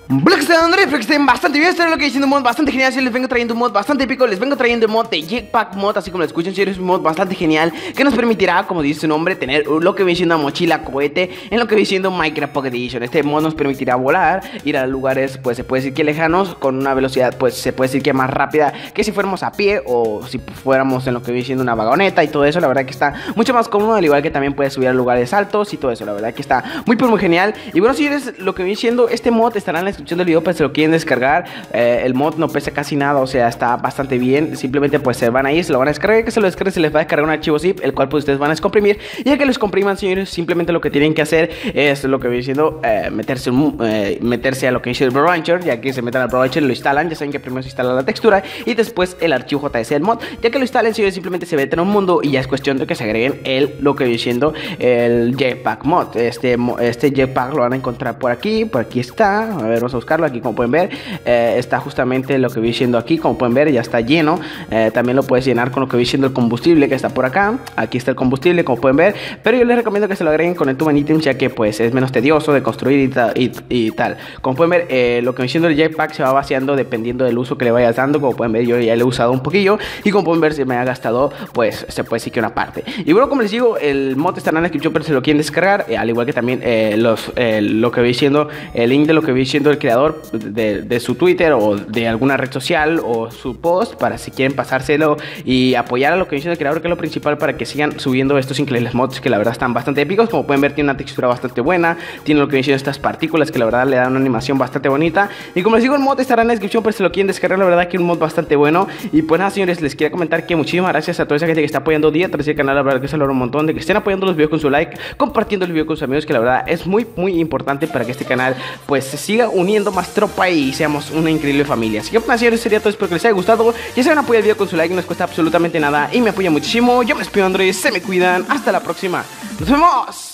Hola, que están André, espero que estén bastante bien. Esto es lo que diciendo un mod bastante genial. Si les vengo trayendo un mod bastante épico, les vengo trayendo un mod de Jetpack Mod, así como lo escuchan. Si es un mod bastante genial que nos permitirá, como dice su nombre, tener lo que viene siendo una mochila cohete en lo que viene siendo Minecraft Pocket Edition. Este mod nos permitirá volar, ir a lugares, pues se puede decir que lejanos, con una velocidad, pues se puede decir que más rápida que si fuéramos a pie o si fuéramos en lo que viene siendo una vagoneta y todo eso. La verdad que está mucho más cómodo, al igual que también puedes subir a lugares altos y todo eso. La verdad que está muy genial. Y bueno, si eres lo que viene siendo este mod, estará en la descripción del video, pues se lo quieren descargar. El mod no pesa casi nada, o sea, está bastante bien. Simplemente pues se van a ir, se lo van a descargar, que se lo descarguen, se les va a descargar un archivo zip, el cual pues ustedes van a descomprimir. Y ya que los compriman, señores, simplemente lo que tienen que hacer es lo que viene siendo meterse a lo que dice el Bro Launcher. Ya que se metan al Bro Launcher, lo instalan. Ya saben que primero se instala la textura y después el archivo JS del mod. Ya que lo instalen, señores, simplemente se meten a un mundo y ya es cuestión de que se agreguen lo que viene siendo el Jetpack Mod. Este Jetpack lo van a encontrar por aquí está. A ver, vamos a buscarlo aquí, como pueden ver. Está justamente lo que viene siendo aquí, como pueden ver, ya está lleno. También lo puedes llenar con lo que viene siendo el combustible, que está por acá. Aquí está el combustible, como pueden ver, pero yo les recomiendo que se lo agreguen con el Tuban Items, ya que pues es menos tedioso de construir y tal. Como pueden ver, lo que viene siendo el jetpack se va vaciando dependiendo del uso que le vayas dando. Como pueden ver, yo ya le he usado un poquillo y como pueden ver, se me ha gastado, pues se puede decir que una parte. Y bueno, como les digo, el mod estará en la descripción, pero se lo quieren descargar, al igual que también lo que viene siendo el link de lo que viene siendo el creador de su Twitter o de alguna red social o su post, para si quieren pasárselo y apoyar a lo que viene siendo el creador, que es lo principal, para que sigan subiendo estos increíbles mods que la verdad están bastante épicos. Como pueden ver, tiene una textura bastante buena, tiene lo que viene siendo estas partículas que la verdad le dan una animación bastante bonita. Y como les digo, el mod estará en la descripción, pero si lo quieren descargar, la verdad que es un mod bastante bueno. Y pues nada, señores, les quería comentar que muchísimas gracias a toda esa gente que está apoyando día tras el canal. La verdad que se valora un montón de que estén apoyando los videos con su like, compartiendo el video con sus amigos, que la verdad es muy importante para que este canal pues se siga uniendo más tropa y seamos una increíble familia. Así que pues, señores, sería todo. Espero que les haya gustado. Ya saben, apoyar el video con su like, no les cuesta absolutamente nada y me apoya muchísimo. Yo me despido, Andrés, se me cuidan, hasta la próxima, nos vemos.